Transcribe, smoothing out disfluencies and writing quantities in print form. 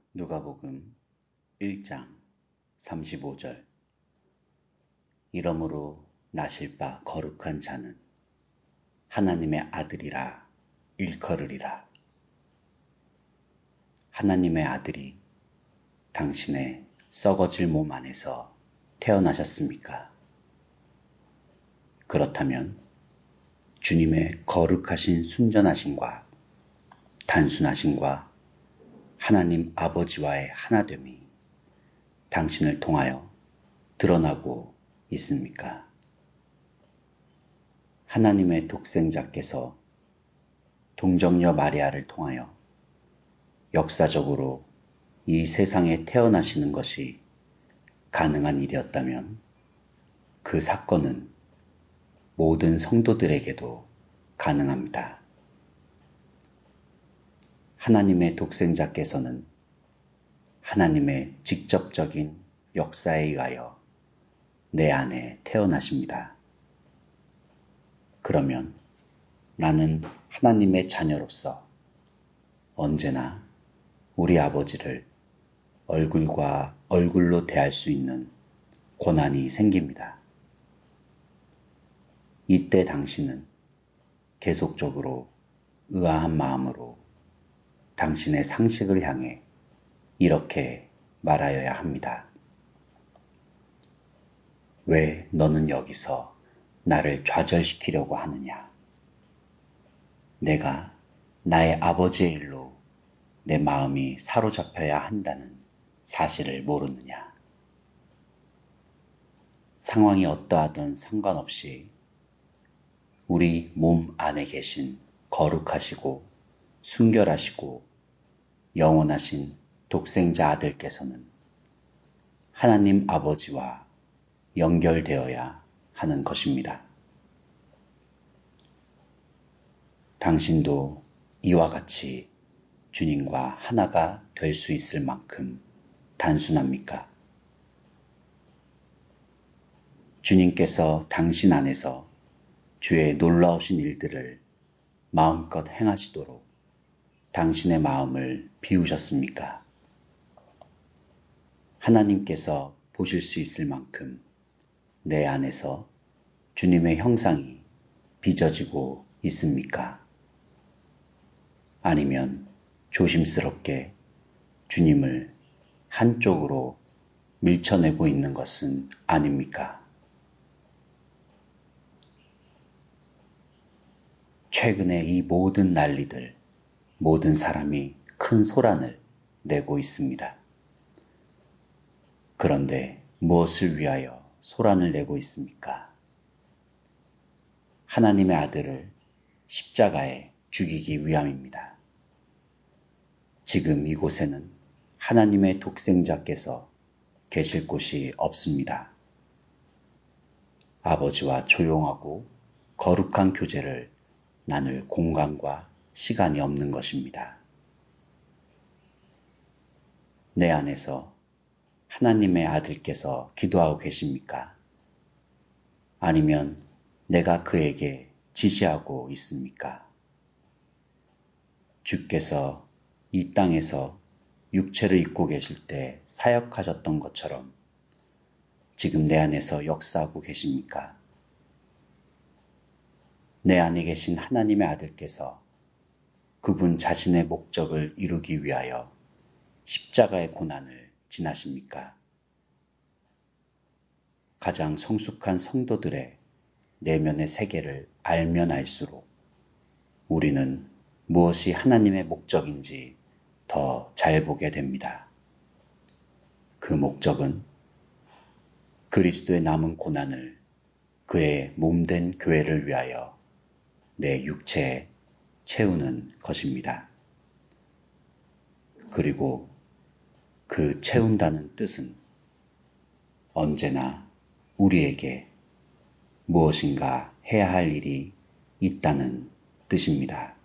누가복음 1장 35절. 이러므로 나실 바 거룩한 자는 하나님의 아들이라 일컬으리라. 하나님의 아들이 당신의 썩어질 몸 안에서 태어나셨습니까? 그렇다면 주님의 거룩하신 순전하심과 단순하심과 하나님 아버지와의 하나됨이 당신을 통하여 드러나고 있습니까? 하나님의 독생자께서 동정녀 마리아를 통하여 역사적으로 이 세상에 태어나시는 것이 가능한 일이었다면 그 사건은 모든 성도들에게도 가능합니다. 하나님의 독생자께서는 하나님의 직접적인 역사에 의하여 내 안에 태어나십니다. 그러면 나는 하나님의 자녀로서 언제나 우리 아버지를 얼굴과 얼굴로 대할 수 있는 권한이 생깁니다. 이때 당신은 계속적으로 의아한 마음으로 당신의 상식을 향해 이렇게 말하여야 합니다. 왜 너는 여기서 나를 좌절시키려고 하느냐? 내가 나의 아버지의 일로 내 마음이 사로잡혀야 한다는 사실을 모르느냐? 상황이 어떠하든 상관없이 우리 몸 안에 계신 거룩하시고 순결하시고 영원하신 독생자 아들께서는 하나님 아버지와 연결되어야 하는 것입니다. 당신도 이와 같이 주님과 하나가 될 수 있을 만큼 단순합니까? 주님께서 당신 안에서 주의 놀라우신 일들을 마음껏 행하시도록 당신의 마음을 비우셨습니까? 하나님께서 보실 수 있을 만큼 내 안에서 주님의 형상이 빚어지고 있습니까? 아니면 조심스럽게 주님을 한쪽으로 밀쳐내고 있는 것은 아닙니까? 최근에 이 모든 난리들, 모든 사람이 큰 소란을 내고 있습니다. 그런데 무엇을 위하여 소란을 내고 있습니까? 하나님의 아들을 십자가에 죽이기 위함입니다. 지금 이곳에는 하나님의 독생자께서 계실 곳이 없습니다. 아버지와 조용하고 거룩한 교제를 나눌 공간과 시간이 없는 것입니다. 내 안에서 하나님의 아들께서 기도하고 계십니까? 아니면 내가 그에게 지시하고 있습니까? 주께서 이 땅에서 육체를 입고 계실 때 사역하셨던 것처럼 지금 내 안에서 역사하고 계십니까? 내 안에 계신 하나님의 아들께서 그분 자신의 목적을 이루기 위하여 십자가의 고난을 지나십니까? 가장 성숙한 성도들의 내면의 세계를 알면 알수록 우리는 무엇이 하나님의 목적인지 더 잘 보게 됩니다. 그 목적은 그리스도의 남은 고난을 그의 몸된 교회를 위하여 내 육체에 채우는 것입니다. 그리고 그 채운다는 뜻은 언제나 우리에게 무엇인가 해야 할 일이 있다는 뜻입니다.